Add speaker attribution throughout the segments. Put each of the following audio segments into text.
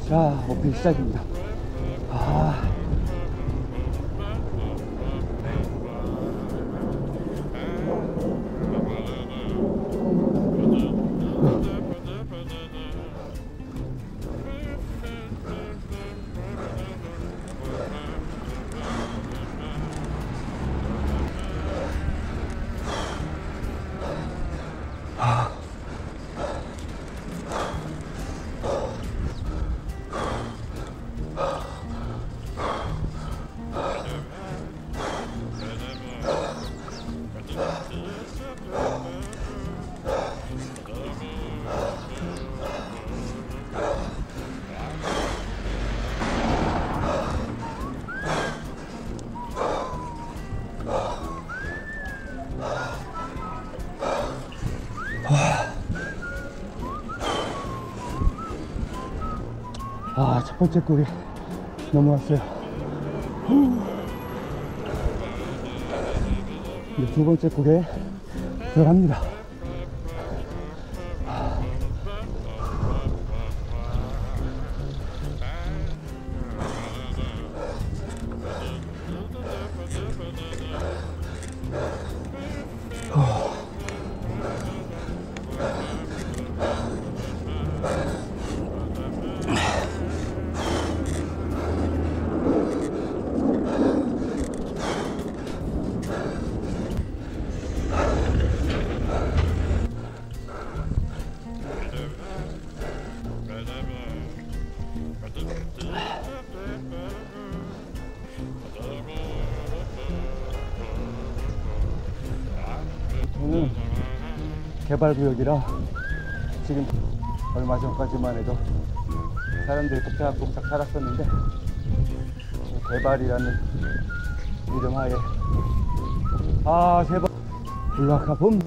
Speaker 1: 자, 오픈 시작입니다. 아. 아, 첫 번째 곡에 넘어왔어요. 이제 두 번째 곡에 들어갑니다. 저는 개발구역이라 지금 얼마 전까지만 해도 사람들이 꼼짝꼼짝 살았었는데 개발이라는 이름 하에 제발 올라가 봄.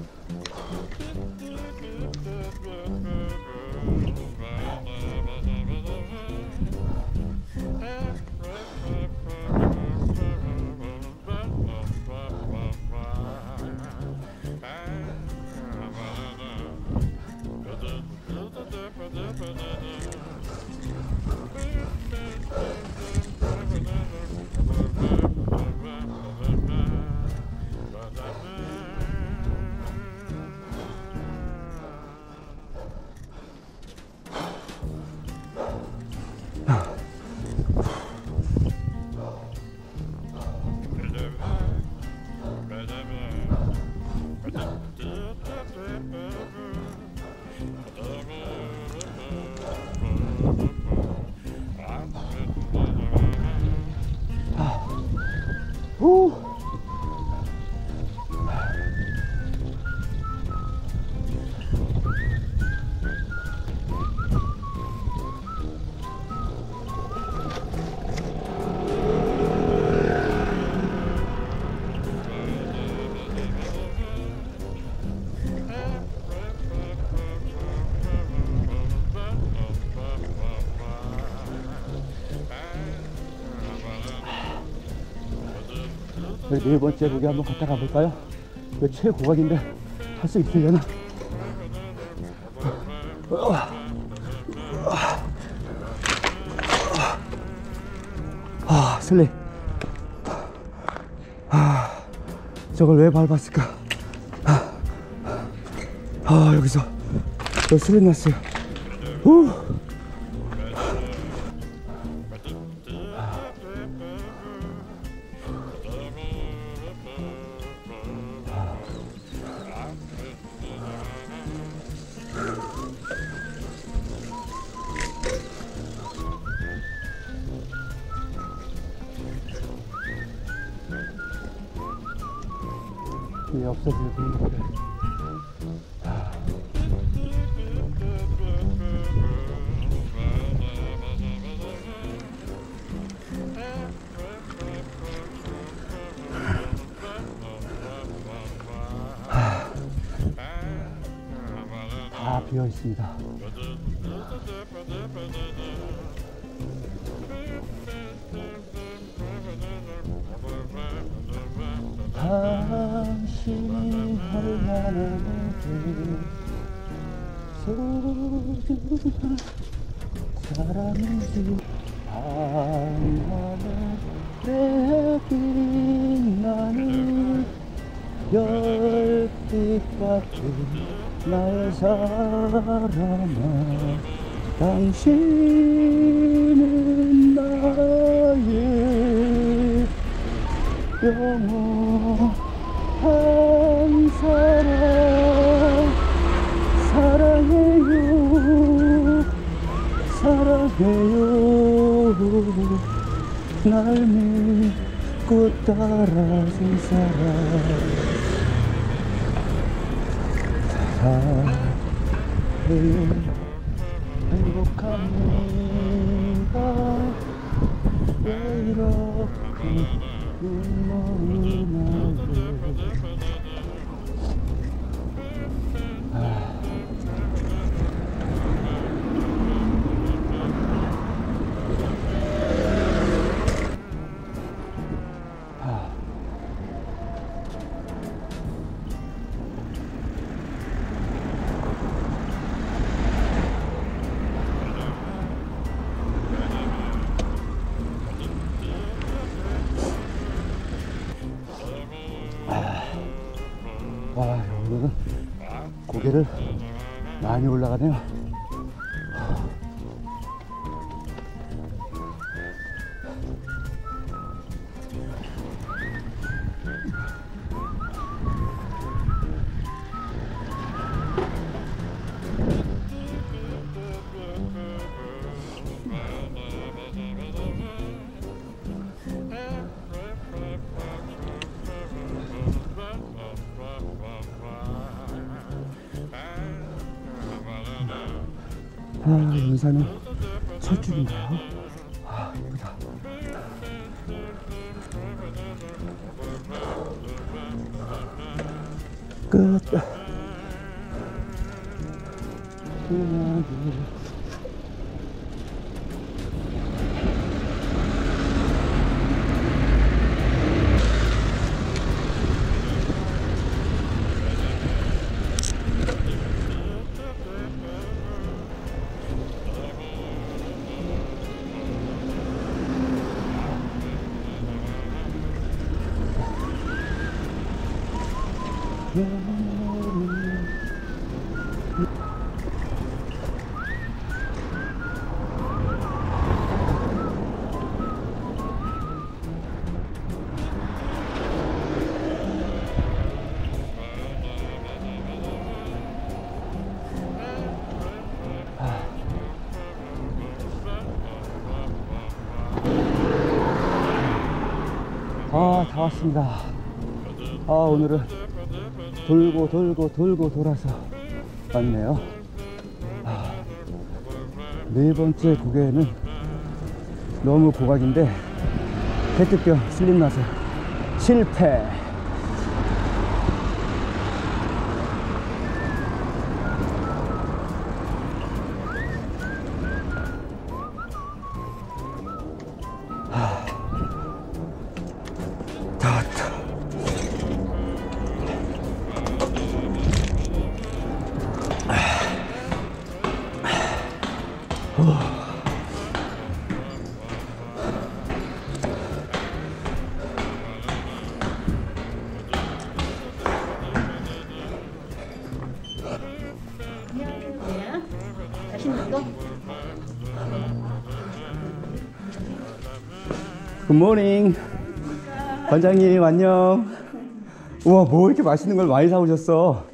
Speaker 1: 우리 네 번째 곡에 한번 갔다 가볼까요? 이거 최고각인데 할 수 있으려나? 슬립. 저걸 왜 밟았을까? 여기서 슬립 났어요. 이 없어지는 분위기를 다 비어 있습니다. 당신이 얼마나 소중한 사랑이지. 밤하늘에 빛나는 별빛 같은 나의 사랑아, 당신은 나의 영원한 사랑. 사랑해요, 사랑해요. 날 믿고 따라준 사랑. 사랑해요. 행복합니다. 왜 이렇게 눈물이 나요. 와, 오늘은 고개를 많이 올라가네요. 인사는 서쪽인가요? 예쁘다. 끝. 다 왔습니다. 오늘은 돌고 돌아서 왔네요. 네 번째 고개는 너무 고각인데 페트병 슬림나서 실패. 굿모닝. 관장님 안녕. 우와, 뭐 이렇게 맛있는 걸 많이 사오셨어.